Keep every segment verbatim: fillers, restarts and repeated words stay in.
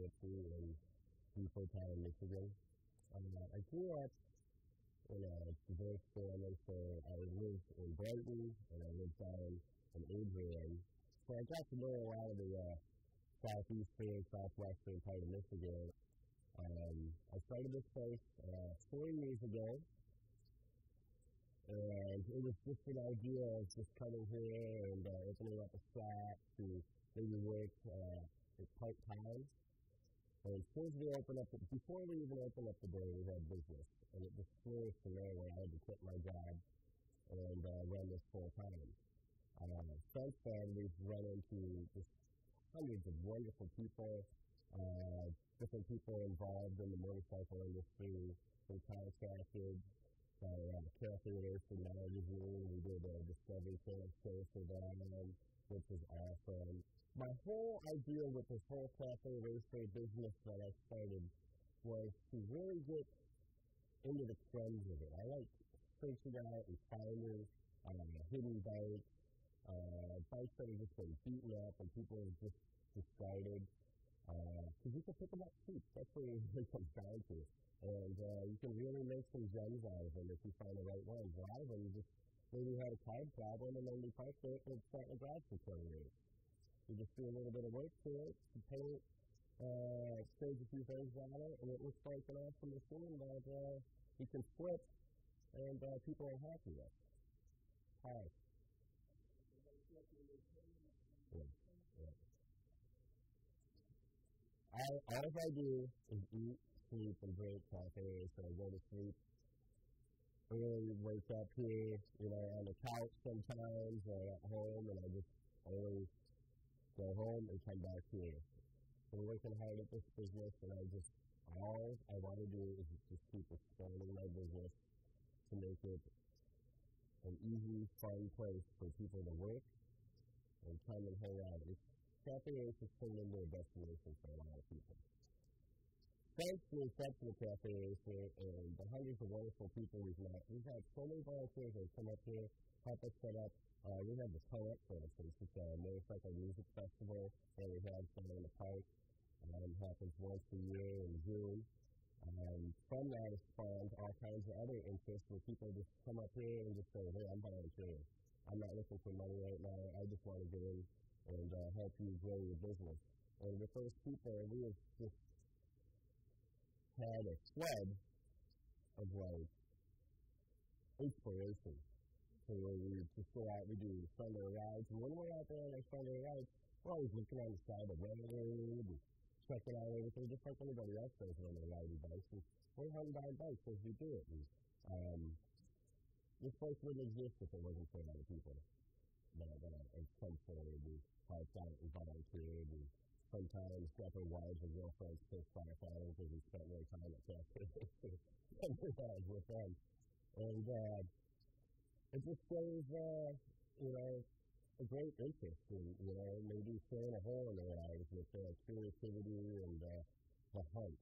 Nipsey in Beaufort Town, Michigan. Uh, I grew up in a diverse family, so I lived in Brighton, and I lived down in Adrian. So I got to know a lot of the uh, southeastern, southwestern part of Michigan. Um, I started this place uh, four years ago, and it was just an idea of just coming here and uh, opening up a shop to maybe work uh, part-time. And since we opened up, the, before we even opened up the door, we had business. And it just flourished from there where I had to quit my job and uh, run this full-time. Uh, since then, we've run into just hundreds of wonderful people, uh, different people involved in the motorcycle industry, from contractors, by uh, Cafe Racer magazine. We did a Discovery Channel show for them, which was awesome. My whole idea with this whole Cafe Racer business that I started was to really get into the trends of it. I like searching out and finding uh, hidden bikes, uh, bikes that have just been beaten up and people have just discarded. Because uh, you can pick them up cheap. That's what it really comes down to. And uh, you can really make some gems out of them if you find the right ones. A lot of them just maybe had a card problem and then you parked it and it's starting to drive for twenty years. You just do a little bit of work to it, you paint, uh, change a few things on it, and it looks like an awesome machine that uh, you can flip and uh, people are happy with. Hi. Yeah. Yeah. I, all I do is eat, sleep, and drink coffee, so I go to sleep early, wake up here, you know, on the couch sometimes, or at home, and I just always go home and come back here. So I'm working hard at this business, and I just, all I want to do is just keep expanding my business to make it an easy, fun place for people to work and come and hang out. It's, Cafe Racer has turned into a destination for a lot of people. Thanks to the exceptional Cafe Racer and the hundreds of wonderful people we've met, we've had so many volunteers that come up here, help us set up. Uh, we have the Poet, for instance. It's a motorcycle music festival that we have down in the park. Um, it happens once a year in June. Um, from that has spawned all kinds of other interests where people just come up here and just say, hey, I'm volunteering. I'm not looking for money right now. I just want to get in and uh, help you grow your business. And with those people, we have just had a flood of like inspiration. So we just go out, we do Sunday rides, and when we're out there on our Sunday rides, we're always looking on the side of the road and checking out everything, just like anybody else does when they're riding bikes. And we're hunting down bikes as we do it. And, um, this place wouldn't exist if it wasn't for a lot of people that have come forward and helped out and volunteered, and sometimes got their wives and girlfriends pissed by our family because we spent more time at Cafe with them. And uh, it just shows, uh, you know, a great interest in, you know, maybe filling a hole in their lives with uh, creativity and uh, the hunt.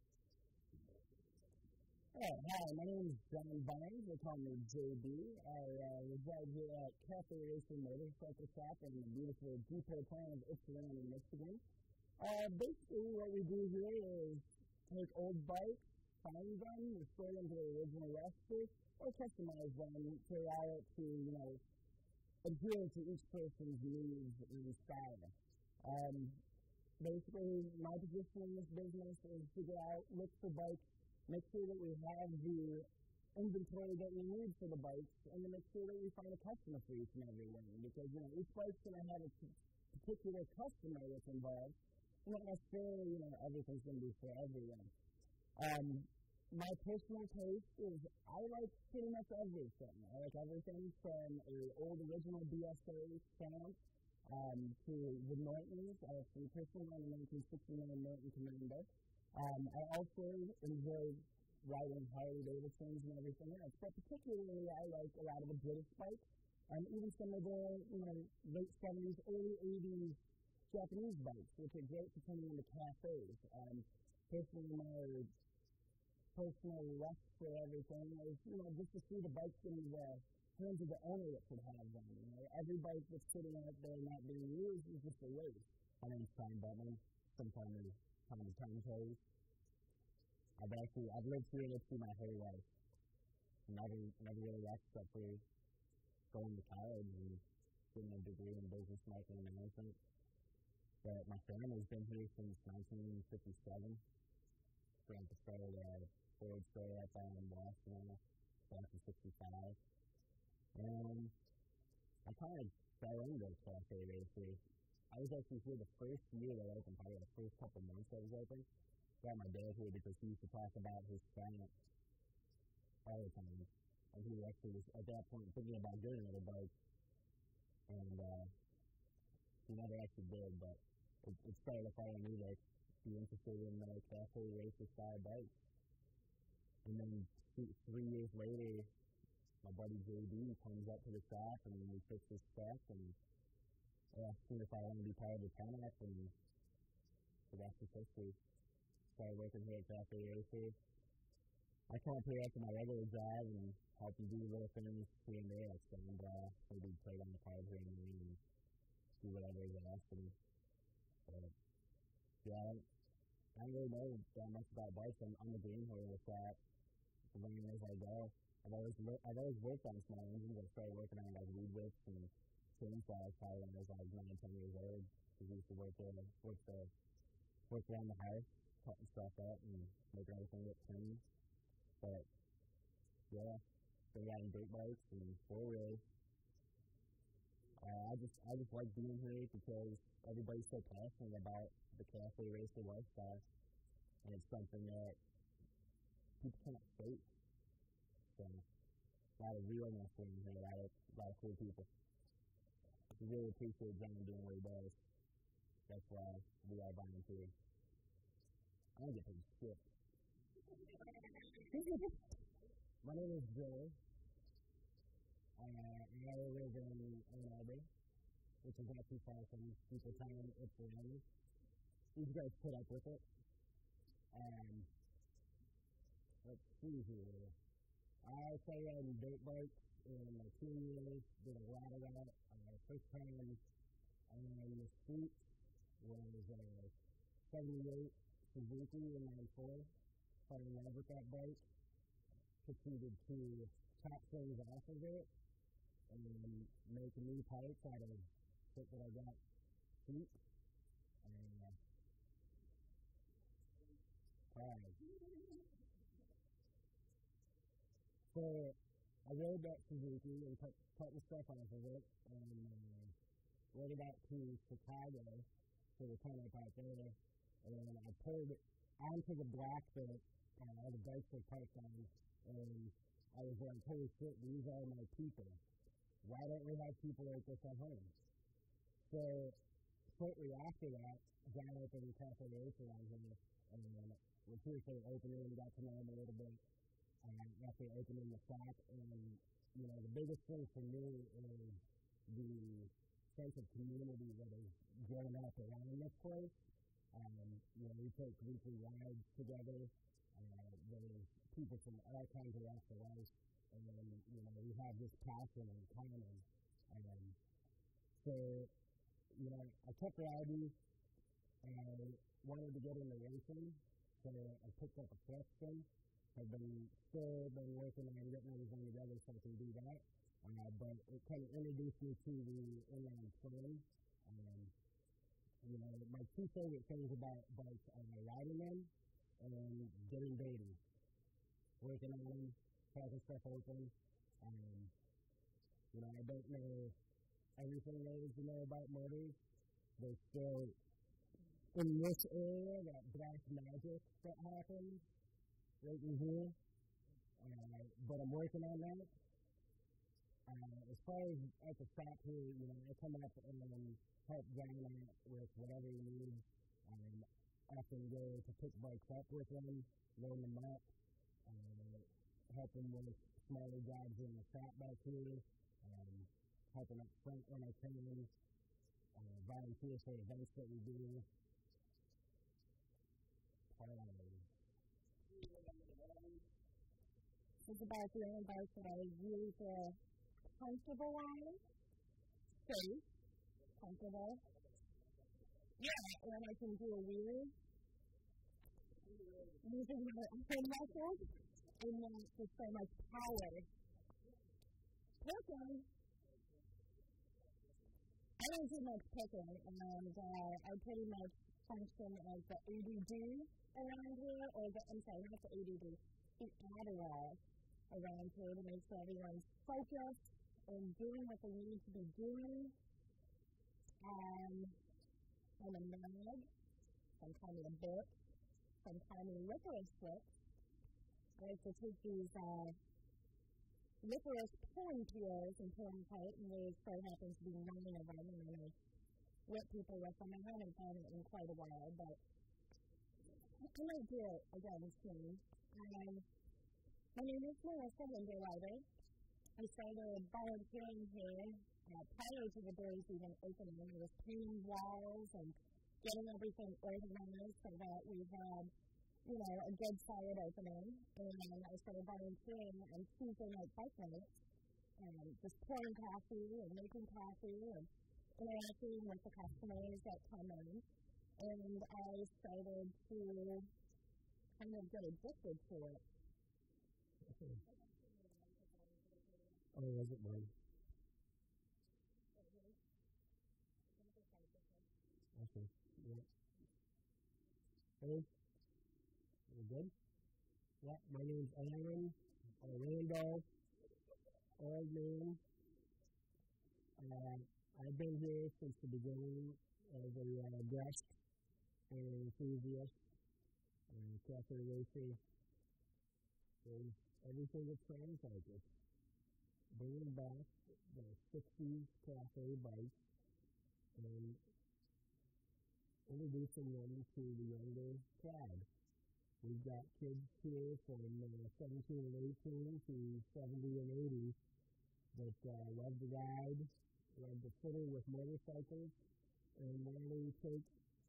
Uh, hi, my name is John Barnes. They call me J B. I uh, reside here at Cafe Racer Motorcycle Shop in the beautiful depot town of Ypsilanti, Michigan. Uh, basically, what we do here is take old bikes, find them, restore them to their original luster, or customize them to allow it to, you know, adhere to each person's needs and style. Um, basically, my position in this business is to go out, look for bikes, make sure that we have the inventory that we need for the bikes, and then make sure that we find a customer for each and every one. Because, you know, each bike's going to have a particular customer that's involved. Not necessarily, you know, everything's going to be for everyone. Um, my personal taste is I like pretty much everything. I like everything from a old original B S A stamp um, to the Nortons. I actually personally own a nineteen sixty-nine Norton Commander. Um, I also enjoy riding Harley Davidsons and everything else, but particularly I like a lot of the British bikes, and even some of the, you know, late seventies, early eighties Japanese bikes, which are great for coming into cafes. Um, personally, my personal lust for everything is, you know, just to see the bikes in the hands of the owner that could have them. You know, every bike that's sitting out there not being used is just a waste. My name's Brian Butler. Sometime kind of tongue toes. I've actually, I've lived here literally my whole life. Never, never really left except for going to college and getting a degree in business marketing and management. But my family's been here since nineteen fifty-seven. Grandpa started a Ford store up on Washington back in sixty-five. And I kind of fell into cafe racing. I was actually here the first year that I opened, probably the first couple months I was open. Got my dad here because he used to talk about his client all the time. And he actually was, at that point, thinking about getting another bike. And uh, he never actually did, but it, it started to follow me, like, be interested in uh, cafe racer style bikes. And then two, three years later, my buddy J D comes up to the shop and we fix his spec and asked me if I want to be part of the ten-up, and the rest is history. Started working here at Cafe Racer. I come up here after my regular job and help him do little things here and there, like stand uh, maybe play on the card here and there and do whatever he's asked me. But, yeah, I don't, I don't really know that much about bikes. I'm, I'm a greenhorn with that. Learning as I go. I've always, I've always worked on small engines. I started working on like weed whips and chainsaws probably when I was like nine, ten years old. Because we used to work there, work the, work around the house, cutting stuff up and making everything look clean. But yeah, been riding dirt bikes and four wheels. Uh, I just, I just like being here because everybody's so passionate about the cafe racer lifestyle, and it's something that people can't fake. So, a lot of realness in here, a lot of, a lot of cool people. I really appreciate John doing what he does. That's why we are volunteers. I don't get paid shit. My name is Joe. Uh, I live in Ann Arbor, which is not too far from Steeple Town, Ypsilanti. You guys put up with it. Um, let's see here. I started riding dirt bikes in my teen years, did a lot of that. Uh, first time on the street was a seventy-eight Suzuki in ninety-four. Fell in love with that bike. Proceeded to chop things off of it and make new parts out of shit that I got cheap. And uh, so I rode that Suzuki and cut, cut the stuff off of it and uh, rode it out to Chicago to the tunnel out there. And I pulled it onto the block that uh, all the bikes were parked on. And I was like, holy shit, these are my people. Why don't we have people like this at home? So, shortly after that, John opened Cafe Racer on here, and was here for the opening and got to know him a little bit um, after opening the shop. And, you know, the biggest thing for me is the sense of community that is grown up around this place. Um, you know, we take weekly rides together. Uh, there's people from all kinds of walks of life, and, you know, we have this passion in common. Um, so, you know, I kept riding, and I wanted to get into racing, so I picked up a Flexton. I've been still been working on getting everything together so I can do that, uh, but it kind of introduced me to the inline twin. Um, you know, my two favorite things about bikes are riding them and getting dirty, working on them, cracking stuff open. Um, you know, I don't know everything there is to know about motors. There's still, in this area, that black magic that happens right in here. Uh, but I'm working on that. Uh, as far as at the shop here, you know, I come up and help John out with whatever he needs. Um, often go to pick bikes up with him, load them up, uh, help him with smaller jobs in the shop back here, um, helping up front when I can, uh, volunteer for events that we do. Um, It's about the only bike that I really feel comfortable on. Safe. Comfortable. Yeah, when I can do a wheelie. using my own muscles and not with so much power. Picking, I don't do much picking, and uh, I pretty much function as the A D D around here, or the, I'm sorry, not the A D D, the Adderall around here to make sure everyone's focused and doing what they need to be doing. Um, I'm a nag, sometimes a bit, sometimes a licorice slip. I like to take these uh, licorice pulling peels and pull them tight, and there so happens to be nine of them, and then I whip people with them. I haven't done it in quite a while, but I might do it again soon. Um, my name is Melissa Hinderleiter. I started volunteering here uh, prior to the doors even opening. I was painting walls and getting everything organized so that we've had, you know, a good solid opening. And I started volunteering on Tuesday night bike nights, um, just pouring coffee and making coffee and interacting with the customers that come in. And I started to kind of get addicted to it. Okay. Oh, was it one? Okay. Yeah. Hey. You good? Yeah, my name's Aaron Orlando Old Name. Uh, I've been here since the beginning as a uh, guest and enthusiast and cafe racer and everything that sounds like it. Bringing back the sixties cafe bikes and introducing them to the younger crowd. We've got kids here from uh, seventeen and eighteen to seventy and eighty that uh, love to ride, love to fiddle with motorcycles, and want to take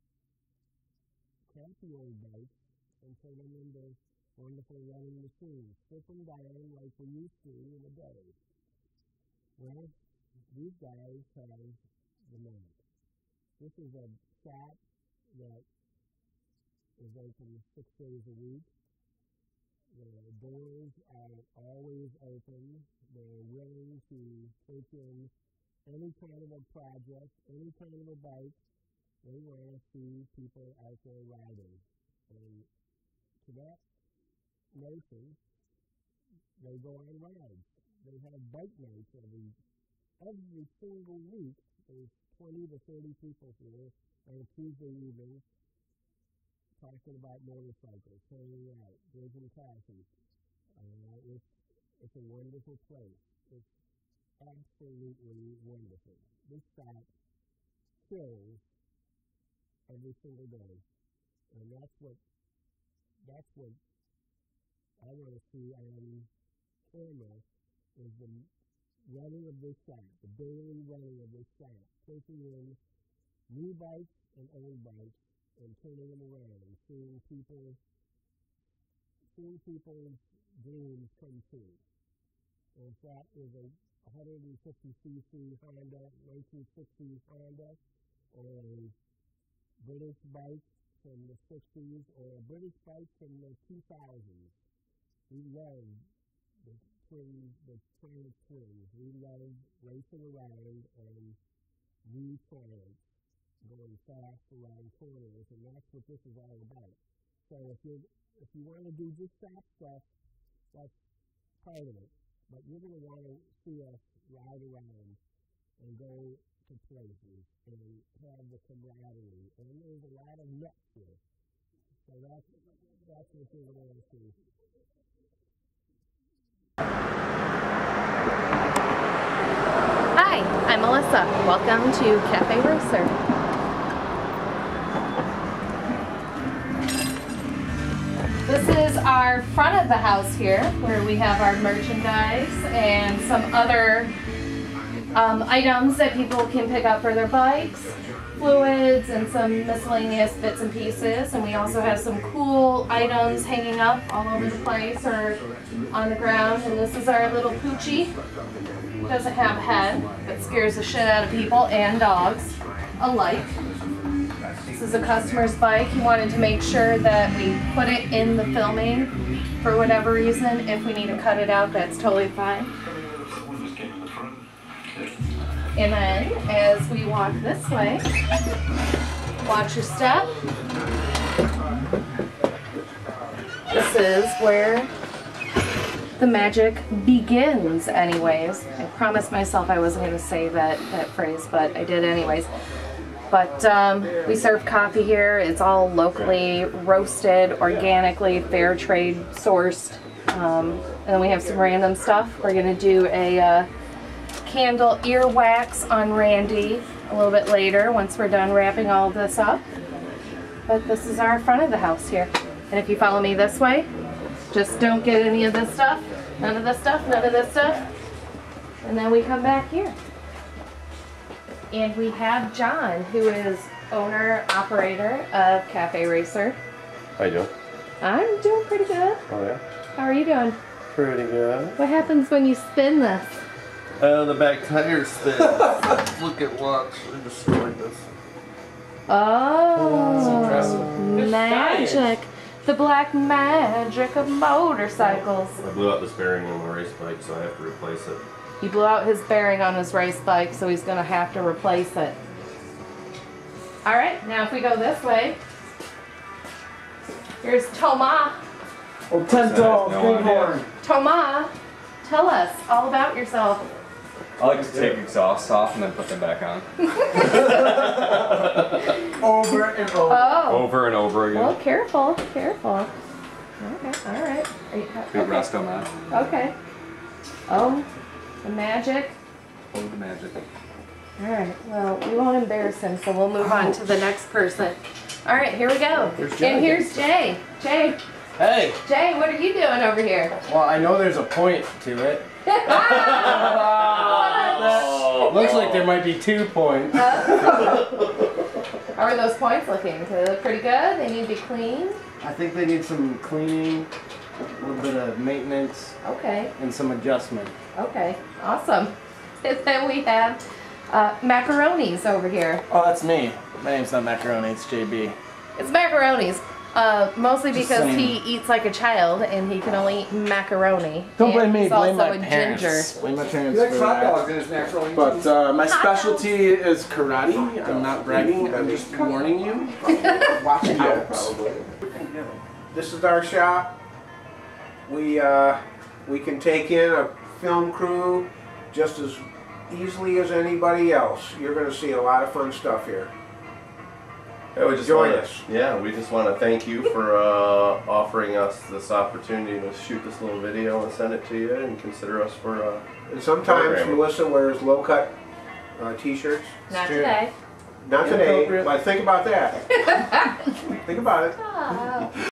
crappy old bikes and turn them into wonderful running machines, strip them down like we used to in the day. Well, these guys have the knack. This is a shop that is open six days a week. The doors are always open. They're willing to take in any kind of a project, any kind of a bike. They want to see people out there riding. And to that notion, they go on rides. They have bike nights every, every single week. There's twenty to thirty people here on a Tuesday evening talking about motorcycles, hanging out, drinking coffee. Uh, it's, it's a wonderful place. It's absolutely wonderful. This shop kills every single day. And that's what, that's what I want to see on camera, is the running of this shop, the daily running of this shop, taking in new bikes and old bikes and turning them around and seeing people, seeing people's dreams come true. And if that is a one fifty c c Honda, nineteen sixties Honda, or a British bike from the sixties, or a British bike from the two thousands, we love the twins, the Triumph twins. We love racing around on new triumphs, going fast around corners, and that's what this is all about. So if you if you want to do just that stuff, that's part of it. But you're going to want to see us ride around and go to places and have the camaraderie. And there's a lot of nuts here. So that's, that's what you're going to see. Hi, I'm Melissa. Welcome to Cafe Racer. This is our front of the house here, where we have our merchandise and some other um, items that people can pick up for their bikes, fluids, and some miscellaneous bits and pieces. And we also have some cool items hanging up all over the place or on the ground. And this is our little Poochie. Doesn't have a head, but scares the shit out of people and dogs alike. This is a customer's bike. He wanted to make sure that we put it in the filming for whatever reason. If we need to cut it out, that's totally fine. And then, as we walk this way, watch your step. This is where the magic begins anyways. I promised myself I wasn't going to say that, that phrase, but I did anyways. But um, we serve coffee here. It's all locally roasted, organically, fair trade sourced. Um, and then we have some random stuff. We're going to do a uh, candle ear wax on Randy a little bit later once we're done wrapping all this up. But this is our front of the house here. And if you follow me this way, just don't get any of this stuff, none of this stuff, none of this stuff. And then we come back here. And we have John, who is owner, operator of Cafe Racer. How you doing? I'm doing pretty good. Oh yeah? How are you doing? Pretty good. What happens when you spin this? Uh, the back tire spins. Look at watch. I destroyed this. Oh, impressive. magic. The black magic of motorcycles. I blew out this bearing on my race bike, so I have to replace it. He blew out his bearing on his race bike, so he's going to have to replace it. All right, now if we go this way, here's Toma. Oh, ten dollars, greenhorn. Toma, tell us all about yourself. I like to take exhausts off and then put them back on. Over and over. Oh, Over and over again. well, careful, careful. Okay, all right. Are you, Good okay. rest on that. Okay. Oh, the magic. Oh, the magic. All right, well, we won't embarrass him, so we'll move on to the next person. All right, here we go. And here's Jay. Jay, Hey, Jay, what are you doing over here? well, I know there's a point to it. Oh. Looks like there might be two points. How are those points looking? Do they look pretty good? They need to be clean? I think they need some cleaning, a little bit of maintenance, Okay, and some adjustment. okay, awesome. And then we have uh, macaronis over here. Oh, that's me. My name's not Macaroni, it's J B. It's macaronis. Uh, mostly Just because saying. he eats like a child and he can only eat macaroni. Don't And blame me, he's blame also my a parents. ginger. Blame my parents He likes for hot that. dogs in his macaroni. But uh, my Hot specialty is karate. I'm not bragging, I'm just warning you. Watch out. This is our shop. We uh, we can take in a film crew just as easily as anybody else. You're going to see a lot of fun stuff here. Yeah, we just Join wanna, us. Yeah, we just want to thank you for uh, offering us this opportunity to shoot this little video and send it to you, and consider us for. Uh, And sometimes Programming. Melissa wears low-cut uh, t-shirts. Not true. today. Not today, Inappropriate. but think about that. Think about it. Ah.